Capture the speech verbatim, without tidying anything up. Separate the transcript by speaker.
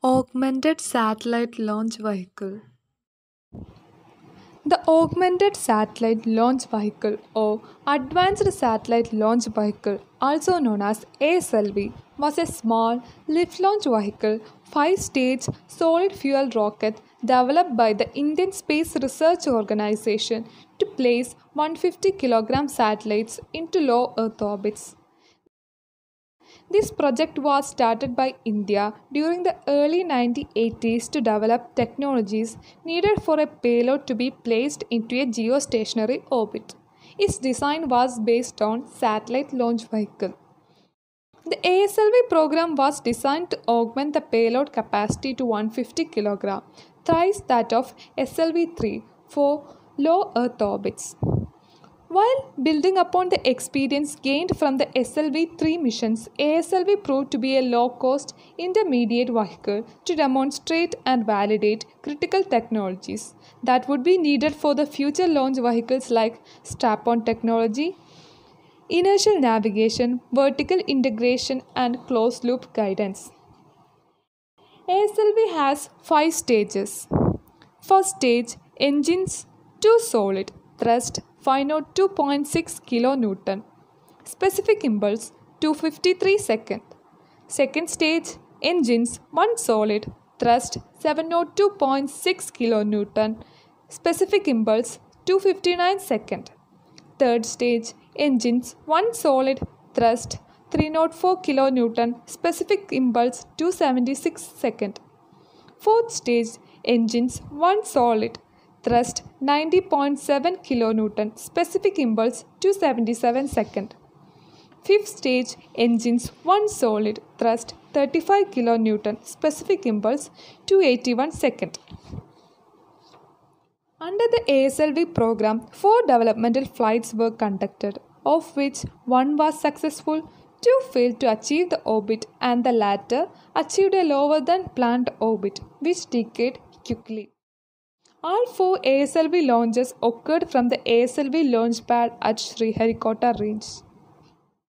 Speaker 1: Augmented Satellite Launch Vehicle. The Augmented Satellite Launch Vehicle or Advanced Satellite Launch Vehicle, also known as A S L V, was a small lift launch vehicle, five-stage solid fuel rocket developed by the Indian Space Research Organization to place one hundred fifty kilogram satellites into low Earth orbits. This project was started by India during the early nineteen eighties to develop technologies needed for a payload to be placed into a geostationary orbit. Its design was based on satellite launch vehicle. The A S L V program was designed to augment the payload capacity to one hundred fifty kilograms, thrice that of S L V three for low Earth orbits. While building upon the experience gained from the S L V three missions, A S L V proved to be a low-cost, intermediate vehicle to demonstrate and validate critical technologies that would be needed for the future launch vehicles like strap-on technology, inertial navigation, vertical integration, and closed-loop guidance. A S L V has five stages. First stage, engines, two solid, thrust five hundred two point six kilonewton. Specific impulse two hundred fifty-three seconds. Second stage, engines, one solid, thrust seven hundred two point six kilonewton. Specific impulse two hundred fifty-nine seconds. Third stage, engines, one solid, thrust three hundred four kilonewton. Specific impulse two hundred seventy-six seconds. Fourth stage, engines, one solid, thrust ninety point seven kilonewton, specific impulse two hundred seventy-seven seconds. Fifth stage, engines, one solid, thrust thirty-five kilonewton, specific impulse two hundred eighty-one seconds. Under the A S L V program, four developmental flights were conducted, of which one was successful, two failed to achieve the orbit, and the latter achieved a lower than planned orbit, which decayed quickly. All four A S L V launches occurred from the A S L V launch pad at Sriharikota range.